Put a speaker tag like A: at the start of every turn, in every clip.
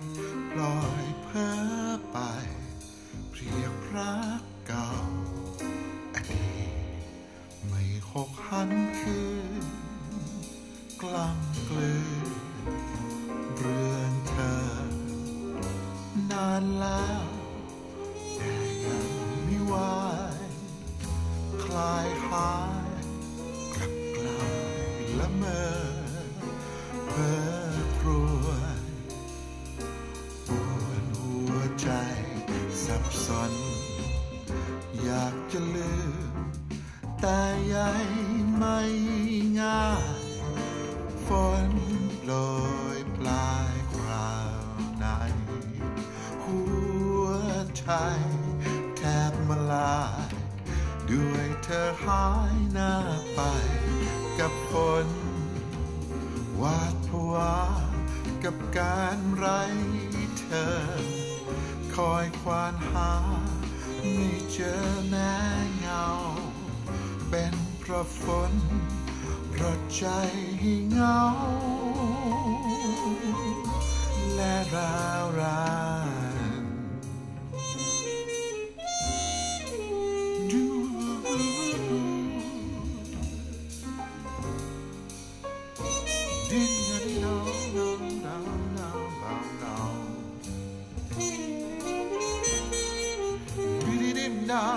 A: ปล่อยเพ้อไปเรียกรักเก่าอดีตไม่หกหันคืนกล้ำกลืนเรื่องเธอนานแล้วแต่ยังไม่ไหวคลายหายกลับกลายละเมอเพ้อครวญปวดหัวใจสับสนอยากจะลืมแต่ยังไม่ง่ายฝนโปรยปลายคราวในหัวใจแทบมาลายด้วยเธอหายหน้าไปกับฝนหวาดผวากับการไร้เธอคอยควานหาไม่เจอแม้เงาเป็นเพราะฝนเพราะใจเหงาและร้าวรานดิ้นกันดาวดาวดาวดาวดาวดิ้นดา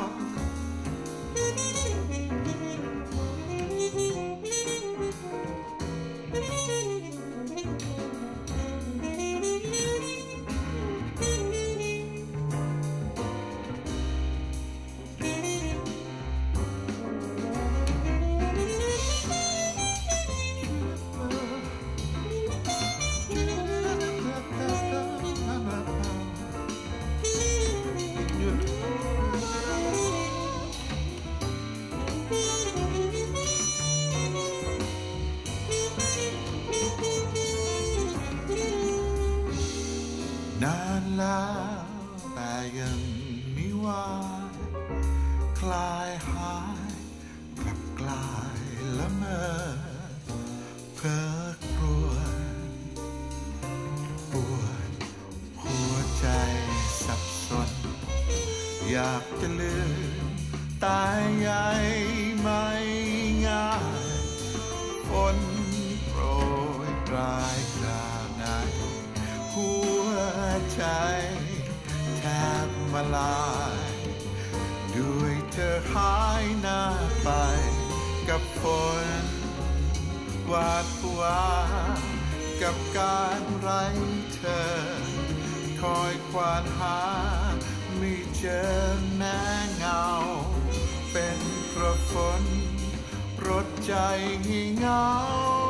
A: วนานแล้วแต่ยังไม่ไหวคลายหายกลับกลายละเมอเพ้อครวญปวดหัวใจสับสนอยากจะลืมแต่ยังไม่ง่ายฝนโปรยปลายคราวในหัวใจแทบมาลายด้วยเธอหายหน้าไปกับฝนหวาดผวากับการไร้เธอคอยควานหาไม่เจอแม้เงาเป็นเพราะฝนรดใจเหงา